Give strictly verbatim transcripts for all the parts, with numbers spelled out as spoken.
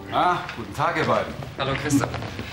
Ah, guten Tag, ihr beiden. Hallo, Christoph.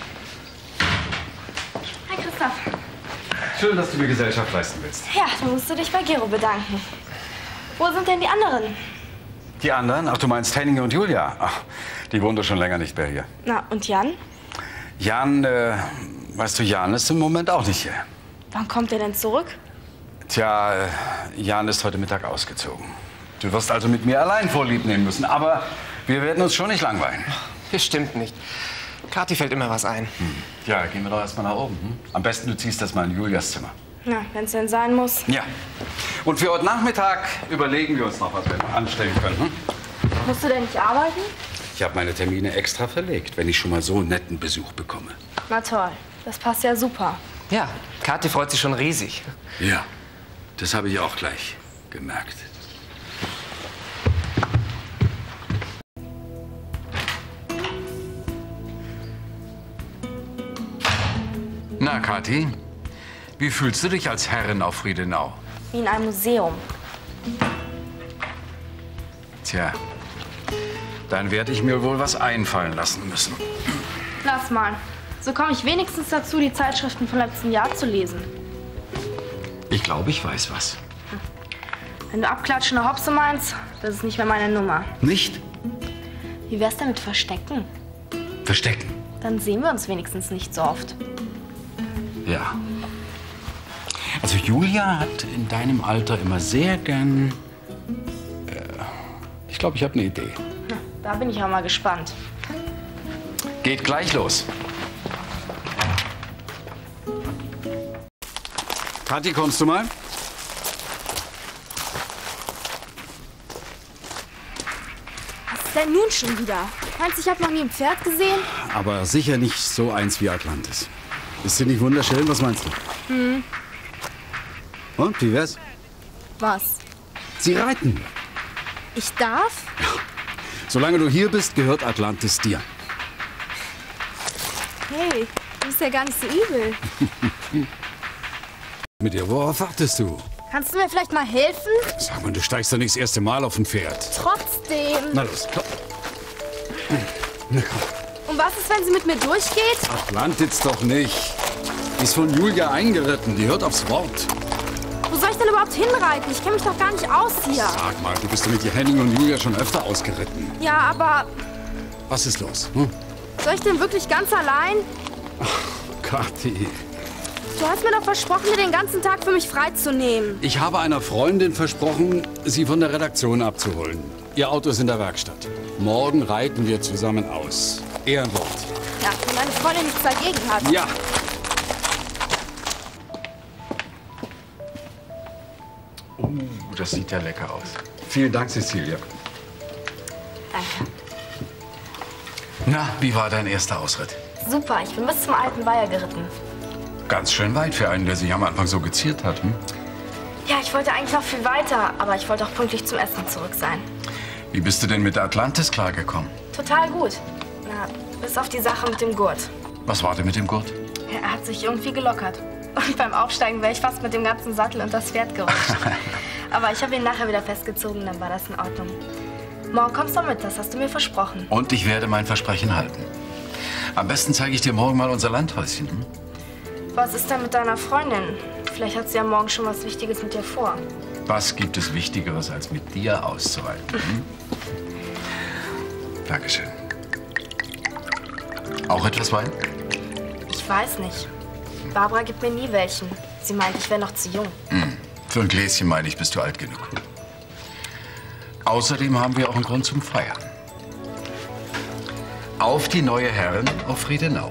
Hi, Christoph. Schön, dass du mir Gesellschaft leisten willst. Ja, dann musst du dich bei Gero bedanken. Wo sind denn die anderen? Die anderen? Ach, du meinst Henning und Julia? Ach, die wohnen doch schon länger nicht mehr hier. Na, und Jan? Jan, äh, weißt du, Jan ist im Moment auch nicht hier. Wann kommt er denn zurück? Tja, äh, Jan ist heute Mittag ausgezogen. Du wirst also mit mir allein Vorlieb nehmen müssen, aber wir werden uns schon nicht langweilen. Bestimmt nicht. Kathi fällt immer was ein. Hm. Ja, gehen wir doch erst mal nach oben. Hm? Am besten du ziehst das mal in Julias Zimmer. Na, wenn es denn sein muss. Ja. Und für heute Nachmittag überlegen wir uns noch, was wir noch anstellen können. Hm? Musst du denn nicht arbeiten? Ich habe meine Termine extra verlegt, wenn ich schon mal so einen netten Besuch bekomme. Na toll, das passt ja super. Ja, Kathi freut sich schon riesig. Ja, das habe ich auch gleich gemerkt. Na, Kathi, wie fühlst du dich als Herrin auf Friedenau? Wie in einem Museum. Tja, dann werde ich mir wohl was einfallen lassen müssen. Lass mal. So komme ich wenigstens dazu, die Zeitschriften vom letzten Jahr zu lesen. Ich glaube, ich weiß was. Wenn du abklatschende Hopse meinst, das ist nicht mehr meine Nummer. Nicht? Wie wär's denn mit Verstecken? Verstecken? Dann sehen wir uns wenigstens nicht so oft. Ja. Also Julia hat in deinem Alter immer sehr gern... Äh, ich glaube, ich habe eine Idee. Na, da bin ich auch mal gespannt. Geht gleich los. Kathi, kommst du mal? Was ist denn nun schon wieder? Meinst du, ich habe noch nie ein Pferd gesehen? Aber sicher nicht so eins wie Atlantis. Ist sie nicht wunderschön? Was meinst du? Hm. Und, wie wär's? Was? Sie reiten. Ich darf? Ja. Solange du hier bist, gehört Atlantis dir. Hey, du bist ja gar nicht so übel. Mit dir, worauf wartest du? Kannst du mir vielleicht mal helfen? Sag mal, du steigst doch nicht das erste Mal auf ein Pferd. Trotzdem. Na los, komm. Na komm. Und was ist, wenn sie mit mir durchgeht? Atlantis doch nicht. Die ist von Julia eingeritten. Die hört aufs Wort. Wo soll ich denn überhaupt hinreiten? Ich kenne mich doch gar nicht aus hier. Sag mal, du bist doch mit Henning und Julia schon öfter ausgeritten. Ja, aber... Was ist los? Hm? Soll ich denn wirklich ganz allein? Ach, Kathi. Du hast mir doch versprochen, dir den ganzen Tag für mich freizunehmen. Ich habe einer Freundin versprochen, sie von der Redaktion abzuholen. Ihr Auto ist in der Werkstatt. Morgen reiten wir zusammen aus. Ehrenwort. Ja, wenn meine Freundin nichts dagegen hat. Ja. Oh, das sieht ja lecker aus. Vielen Dank, Cecilia. Danke. Na, wie war dein erster Ausritt? Super, ich bin bis zum alten Weiher geritten. Ganz schön weit für einen, der sich am Anfang so geziert hat. Hm? Ja, ich wollte eigentlich noch viel weiter, aber ich wollte auch pünktlich zum Essen zurück sein. Wie bist du denn mit der Atlantis klargekommen? Total gut. Na, bis auf die Sache mit dem Gurt. Was war denn mit dem Gurt? Ja, er hat sich irgendwie gelockert. Und beim Aufsteigen wäre ich fast mit dem ganzen Sattel und das Pferd gerutscht. Aber ich habe ihn nachher wieder festgezogen, dann war das in Ordnung. Morgen kommst du mit, das hast du mir versprochen. Und ich werde mein Versprechen halten. Am besten zeige ich dir morgen mal unser Landhäuschen. Hm? Was ist denn mit deiner Freundin? Vielleicht hat sie ja morgen schon was Wichtiges mit dir vor. Was gibt es Wichtigeres, als mit dir auszureiten? Hm? Dankeschön. Auch etwas Wein? Ich weiß nicht. Barbara gibt mir nie welchen. Sie meint, ich wäre noch zu jung. Hm. Für ein Gläschen, meine ich, bist du alt genug. Außerdem haben wir auch einen Grund zum Feiern. Auf die neue Herrin auf Friedenau.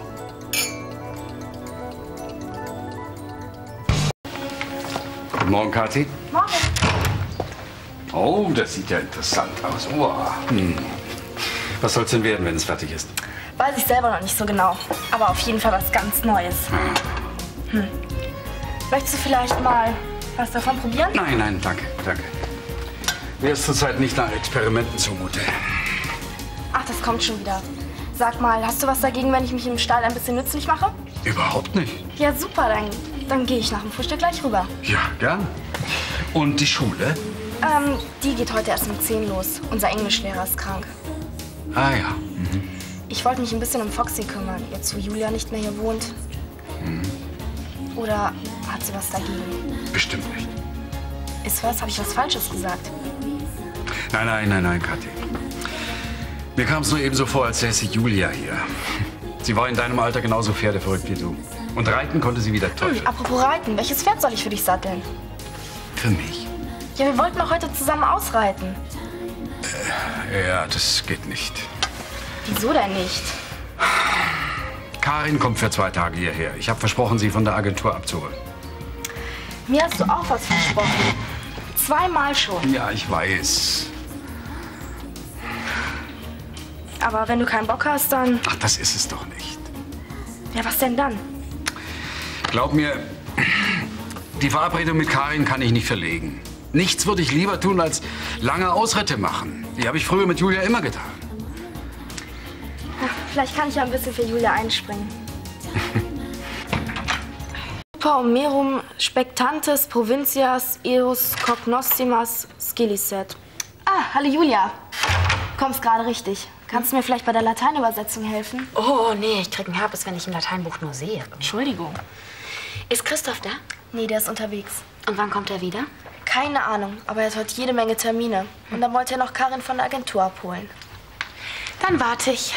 Guten Morgen, Kathi. Morgen. Oh, das sieht ja interessant aus. Uah. Hm. Was soll's denn werden, wenn es fertig ist? Weiß ich selber noch nicht so genau. Aber auf jeden Fall was ganz Neues. Hm. Möchtest du vielleicht mal was davon probieren? Nein, nein, danke, danke. Mir ist zurzeit nicht nach Experimenten zumute. Ach, das kommt schon wieder. Sag mal, hast du was dagegen, wenn ich mich im Stall ein bisschen nützlich mache? Überhaupt nicht. Ja, super, dann, dann gehe ich nach dem Frühstück gleich rüber. Ja, gern. Und die Schule? Ähm, die geht heute erst um zehn los. Unser Englischlehrer ist krank. Ah ja. Mhm. ich wollte mich ein bisschen um Foxy kümmern, jetzt wo Julia nicht mehr hier wohnt. Hm. Oder hat sie was dagegen? Bestimmt nicht. Ist was? Habe ich was Falsches gesagt? Nein, nein, nein, nein, Kathi. Mir kam es nur eben so vor, als säße Julia hier. Sie war in deinem Alter genauso pferdeverrückt wie du. Und reiten konnte sie wie der Teufel. Hm, apropos Reiten, welches Pferd soll ich für dich satteln? Für mich? Ja, wir wollten doch heute zusammen ausreiten. Äh, ja, das geht nicht. Wieso denn nicht? Karin kommt für zwei Tage hierher. Ich habe versprochen, sie von der Agentur abzuholen. Mir hast du auch was versprochen. Zweimal schon. Ja, ich weiß. Aber wenn du keinen Bock hast, dann... Ach, das ist es doch nicht. Ja, was denn dann? Glaub mir, die Verabredung mit Karin kann ich nicht verlegen. Nichts würde ich lieber tun, als lange Ausritte machen. Die habe ich früher mit Julia immer getan. Ja, vielleicht kann ich ja ein bisschen für Julia einspringen. Paumerum spectantes provincias eos cognostimas scilicet. Ah, hallo Julia. Kommst gerade richtig. Kannst du mir vielleicht bei der Lateinübersetzung helfen? Oh, nee, ich krieg einen Herpes, wenn ich ein Lateinbuch nur sehe. Entschuldigung. Ist Christoph da? Nee, der ist unterwegs. Und wann kommt er wieder? Keine Ahnung, aber er hat heute jede Menge Termine. Und dann wollte er noch Karin von der Agentur abholen. Dann warte ich.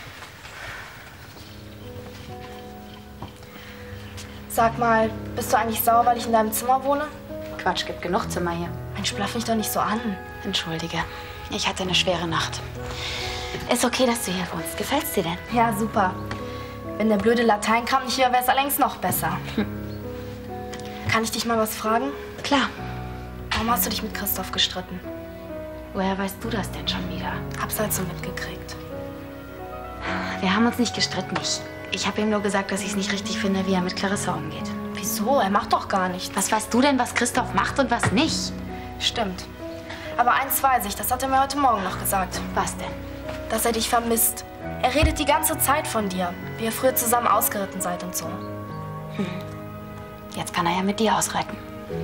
Sag mal, bist du eigentlich sauer, weil ich in deinem Zimmer wohne? Quatsch, gibt genug Zimmer hier. Mensch, blaff mich doch nicht so an. Entschuldige, ich hatte eine schwere Nacht. Ist okay, dass du hier wohnst. Gefällt's dir denn? Ja, super. Wenn der blöde Lateinkram nicht hier wäre, wäre es allerdings noch besser. Hm. Kann ich dich mal was fragen? Klar. Warum hast du dich mit Christoph gestritten? Woher weißt du das denn schon wieder? Hab's halt so mitgekriegt. Wir haben uns nicht gestritten. Ich, ich habe ihm nur gesagt, dass ich es nicht richtig finde, wie er mit Clarissa umgeht. Wieso? Er macht doch gar nichts. Was weißt du denn, was Christoph macht und was nicht? Stimmt. Aber eins weiß ich, das hat er mir heute Morgen noch gesagt. Was denn? Dass er dich vermisst. Er redet die ganze Zeit von dir, wie ihr früher zusammen ausgeritten seid und so. Hm. Jetzt kann er ja mit dir ausreiten.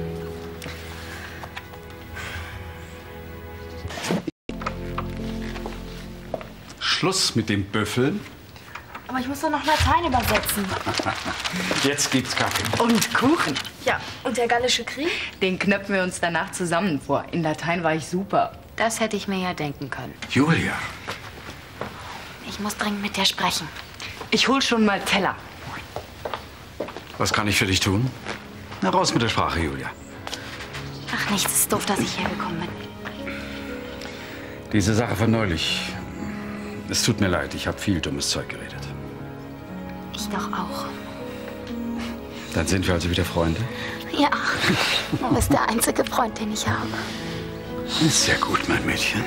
Schluss mit dem Büffeln. Aber ich muss doch noch Latein übersetzen. Jetzt gibt's Kaffee. Und Kuchen. Ja, und der Gallische Krieg? Den knöpfen wir uns danach zusammen vor. In Latein war ich super. Das hätte ich mir ja denken können. Julia. Ich muss dringend mit dir sprechen. Ich hol schon mal Teller. Was kann ich für dich tun? Na, raus mit der Sprache, Julia. Ach, nichts. Es ist doof, dass ich hergekommen bin. Diese Sache von neulich. Es tut mir leid, ich habe viel dummes Zeug geredet. Ich doch auch. Dann sind wir also wieder Freunde? Ja, du bist der einzige Freund, den ich habe. Ist sehr gut, mein Mädchen.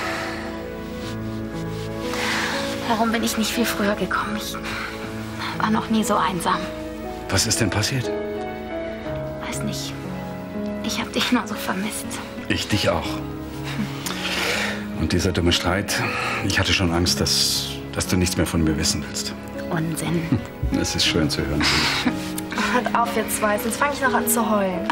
Warum bin ich nicht viel früher gekommen? Ich war noch nie so einsam. Was ist denn passiert? Weiß nicht. Ich habe dich nur so vermisst. Ich dich auch. Und dieser dumme Streit, ich hatte schon Angst, dass, dass du nichts mehr von mir wissen willst. Unsinn. Es ist schön zu hören. Hört auf, ihr zwei, sonst fange ich noch an zu heulen.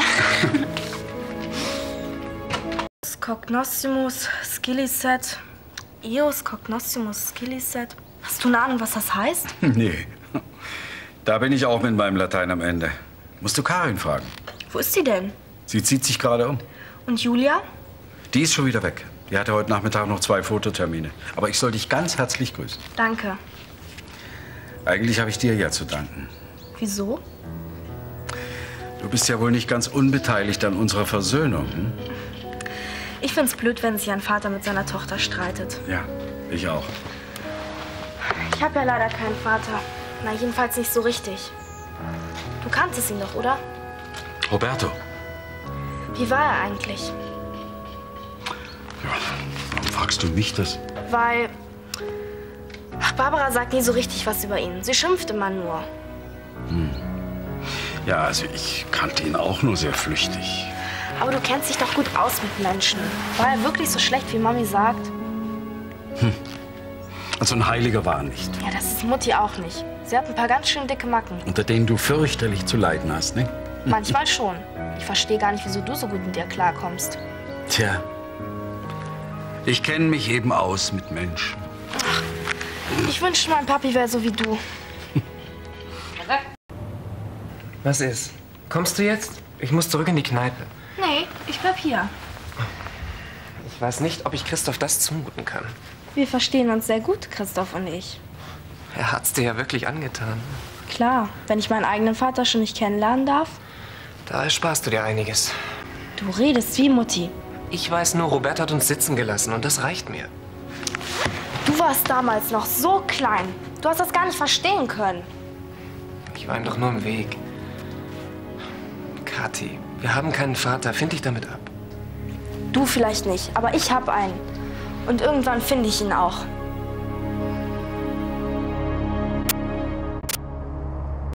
Cognostimus scilicet. Eos cognostimus scilicet. Hast du eine Ahnung, was das heißt? Nee. Da bin ich auch mit meinem Latein am Ende. Musst du Karin fragen. Wo ist sie denn? Sie zieht sich gerade um. Und Julia? Die ist schon wieder weg. Die hatte heute Nachmittag noch zwei Fototermine. Aber ich soll dich ganz herzlich grüßen. Danke. Eigentlich habe ich dir ja zu danken. Wieso? Du bist ja wohl nicht ganz unbeteiligt an unserer Versöhnung. Hm? Ich find's blöd, wenn sich ein Vater mit seiner Tochter streitet. Ja, ich auch. Ich habe ja leider keinen Vater. Na, jedenfalls nicht so richtig. Du kanntest ihn doch, oder? Roberto. Wie war er eigentlich? Ja, warum fragst du mich das? Weil... Ach, Barbara sagt nie so richtig was über ihn. Sie schimpft immer nur. Hm. Ja, also ich kannte ihn auch nur sehr flüchtig. Aber du kennst dich doch gut aus mit Menschen. War er wirklich so schlecht, wie Mami sagt? Hm. Also ein Heiliger war er nicht. Ja, das ist Mutti auch nicht. Sie hat ein paar ganz schön dicke Macken. Unter denen du fürchterlich zu leiden hast, ne? Manchmal schon. Ich verstehe gar nicht, wieso du so gut mit dir klarkommst. Tja, ich kenne mich eben aus mit Menschen. Ach, Ich wünschte, mein Papi wäre so wie du. Was ist? Kommst du jetzt? Ich muss zurück in die Kneipe. Nee, ich bleib hier. Ich weiß nicht, ob ich Christoph das zumuten kann. Wir verstehen uns sehr gut, Christoph und ich. Er hat's dir ja wirklich angetan. Klar, wenn ich meinen eigenen Vater schon nicht kennenlernen darf. Da ersparst du dir einiges. Du redest wie Mutti. Ich weiß nur, Robert hat uns sitzen gelassen und das reicht mir. Du warst damals noch so klein. Du hast das gar nicht verstehen können. Ich war ihm doch nur im Weg. Kathi, wir haben keinen Vater. Find dich damit ab. Du vielleicht nicht, aber ich hab einen. Und irgendwann finde ich ihn auch.